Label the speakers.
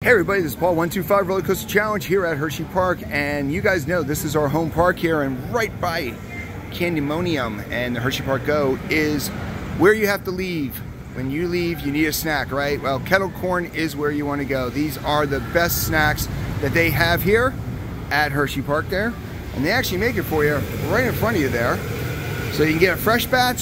Speaker 1: Hey everybody, this is Paul 125 Roller Coaster Challenge here at Hersheypark, and you guys know this is our home park here, and right by Candymonium and the Hersheypark Go is where you have to leave. When you leave, you need a snack, right? Well, kettle corn is where you want to go. These are the best snacks that they have here at Hersheypark there, and they actually make it for you right in front of you there. So you can get a fresh batch